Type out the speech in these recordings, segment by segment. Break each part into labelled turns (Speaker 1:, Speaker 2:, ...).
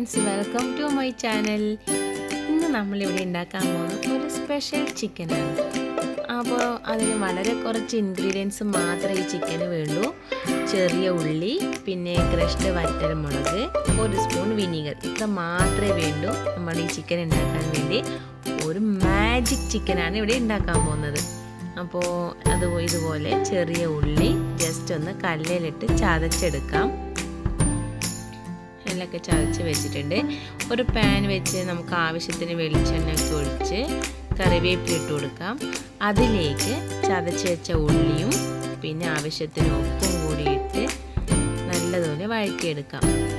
Speaker 1: Friends, welcome to my channel. ഇന്ന് നമ്മളിവിടെ ഉണ്ടാക്കാൻ പോകുന്നത് ഒരു സ്പെഷ്യൽ ചിക്കനാണ്. അപ്പോൾ അതിന് വളരെ കുറച്ച് ഇൻഗ്രീഡിയൻസ് മാത്രമേ ഈ ചിക്കന് വേണ്ടൂ. ചെറിയ ഉള്ളി, പിന്നെ ക്രഷ്ഡ് വറ്റൽമുളക്, ഒരു സ്പൂൺ വിനീഗർ, ഇത്ര മാത്രമേ വേണ്ടൂ നമ്മൾ ഈ ചിക്കൻ ഉണ്ടാക്കാൻ വേണ്ടി. ഒരു മാജിക് ചിക്കനാണ് ഇവിടെ ഉണ്ടാക്കാൻ പോകുന്നത്. അപ്പോൾ ഇതുപോലെ ചെറിയ ഉള്ളി ജസ്റ്റ് ഒന്ന് കല്ലിലിട്ട് ചതച്ചെടുക്കാം. എല്ലൊക്കെ ചതച്ച് വെച്ചിട്ടുണ്ട്. ഒരു പാൻ വെച്ച് നമുക്ക് ആവശ്യത്തിന് വെളിച്ചെണ്ണ ഒഴിച്ച് കറിവേപ്പില ഇട്ട് കൊടുക്കാം. അതിലേക്ക് ചതച്ച് വെച്ച ഉള്ളിയും പിന്നെ ആവശ്യത്തിന് ഉപ്പും കൂടി ഇട്ട് നല്ലതുപോലെ വഴറ്റിയെടുക്കാം.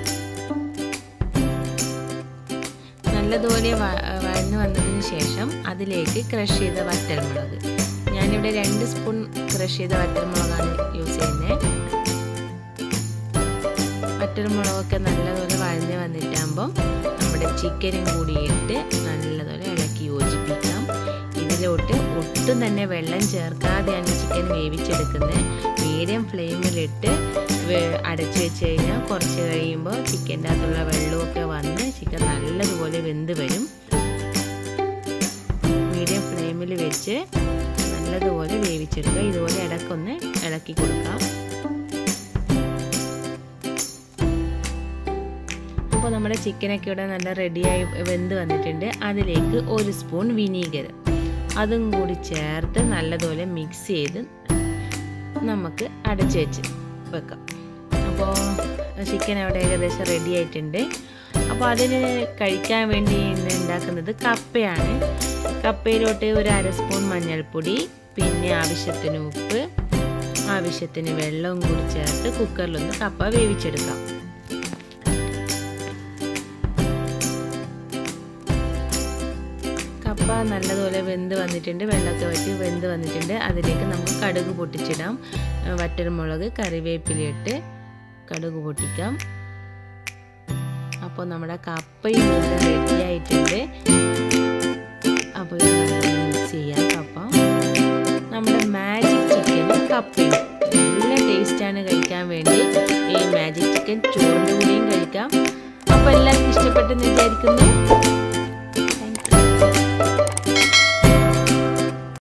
Speaker 1: നല്ലതുപോലെ വഴന്നു വന്നതിന് ശേഷം അതിലേക്ക് ക്രഷ് ചെയ്ത വറ്റൽമുളക്, ഞാനിവിടെ 2 സ്പൂൺ ക്രഷ് ചെയ്ത വറ്റൽമുളകാണ് യൂസ് ചെയ്യുന്നത്. വറ്റൽമുളകൊക്കെ നല്ലതുപോലെ വഴഞ്ഞ് വന്നിട്ടാകുമ്പം നമ്മുടെ ചിക്കനും കൂടി ഇട്ട് നല്ലതുപോലെ ഇളക്കി യോജിപ്പിക്കാം. ഇതിലോട്ട് ഒട്ടും തന്നെ വെള്ളം ചേർക്കാതെയാണ് ചിക്കൻ വേവിച്ചെടുക്കുന്നത്. മീഡിയം ഫ്ലെയിമിലിട്ട് അടച്ചു വെച്ച് കഴിഞ്ഞാൽ കുറച്ച് കഴിയുമ്പോൾ ചിക്കൻ്റെ അകത്തുള്ള വെള്ളമൊക്കെ വന്ന് ചിക്കൻ നല്ലതുപോലെ വെന്ത് വരും. മീഡിയം ഫ്ലെയിമിൽ വെച്ച് നല്ലതുപോലെ വേവിച്ചെടുക്കുക. ഇതുപോലെ ഇടയ്ക്കൊന്ന് ഇളക്കി കൊടുക്കാം. അപ്പോൾ നമ്മുടെ ചിക്കനൊക്കെ ഇവിടെ നല്ല റെഡിയായി വെന്ത് വന്നിട്ടുണ്ട്. അതിലേക്ക് 1 സ്പൂൺ വിനീഗർ അതും കൂടി ചേർത്ത് നല്ലതുപോലെ മിക്സ് ചെയ്ത് നമുക്ക് അടച്ച് വെച്ച് വെക്കാം. അപ്പോൾ ചിക്കൻ അവിടെ ഏകദേശം റെഡി ആയിട്ടുണ്ട്. അപ്പോൾ അതിന് കഴിക്കാൻ വേണ്ടി ഉണ്ടാക്കുന്നത് കപ്പയാണ്. കപ്പയിലോട്ട് ഒരു 1/2 സ്പൂൺ മഞ്ഞൾപ്പൊടി, പിന്നെ ആവശ്യത്തിന് ഉപ്പ്, ആവശ്യത്തിന് വെള്ളവും കൂടി ചേർത്ത് കുക്കറിലൊന്ന് കപ്പ വേവിച്ചെടുക്കാം. കപ്പ നല്ലതുപോലെ വെന്ത് വന്നിട്ടുണ്ട്, വെള്ളമൊക്കെ വറ്റി വെന്ത് വന്നിട്ടുണ്ട്. അതിലേക്ക് നമുക്ക് കടുക് പൊട്ടിച്ചിടാം. വറ്റൽമുളക്, കറിവേപ്പില ഇട്ട് കടുക് പൊട്ടിക്കാം. അപ്പോൾ നമ്മുടെ കപ്പയും റെഡി ആയിട്ടുണ്ട്. അപ്പോൾ മിക്സ് ചെയ്യാം കപ്പ. നമ്മുടെ മാജിക് ചിക്കനും കപ്പയും നല്ല ടേസ്റ്റാണ് കഴിക്കാൻ വേണ്ടി. ഈ മാജിക് ചിക്കൻ ചോറിൻ്റെ കൂടെയും കഴിക്കാം. അപ്പോൾ എല്ലാവർക്കും ഇഷ്ടപ്പെട്ടെന്ന് വിചാരിക്കുന്നു.